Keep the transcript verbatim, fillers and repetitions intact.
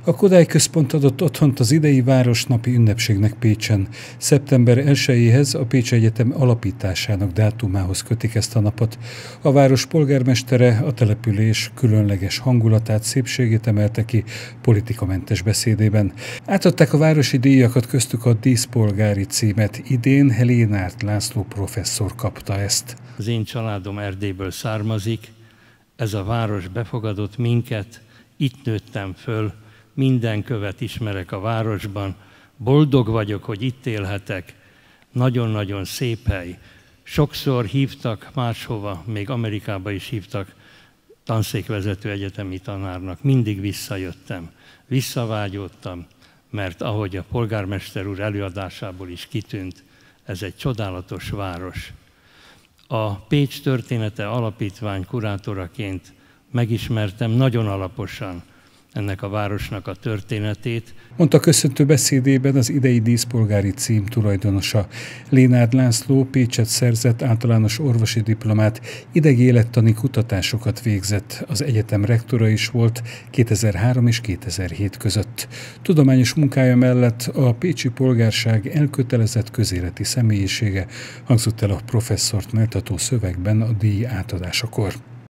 A Kodály Központ adott otthont az idei Városnapi ünnepségnek Pécsen. szeptember elsejéhez, a Pécsi Egyetem alapításának dátumához kötik ezt a napot. A város polgármestere a település különleges hangulatát, szépségét emelte ki politikamentes beszédében. Átadták a városi díjakat, köztük a díszpolgári címet. Idén Lénárt László professzor kapta ezt. Az én családom Erdélyből származik, ez a város befogadott minket, itt nőttem föl, minden követ ismerek a városban, boldog vagyok, hogy itt élhetek, nagyon-nagyon szép hely. Sokszor hívtak máshova, még Amerikába is hívtak tanszékvezető egyetemi tanárnak, mindig visszajöttem, visszavágyódtam, mert ahogy a polgármester úr előadásából is kitűnt, ez egy csodálatos város. A Pécs Története Alapítvány kurátoraként megismertem nagyon alaposan ennek a városnak a történetét. Mondta köszöntő beszédében az idei díszpolgári cím tulajdonosa. Lénárt László Pécset szerzett általános orvosi diplomát, idegi élettani kutatásokat végzett, az egyetem rektora is volt kétezer-három és kétezer-hét között. Tudományos munkája mellett a pécsi polgárság elkötelezett közéleti személyisége, hangzott el a professzort méltató szövegben a díj átadásakor.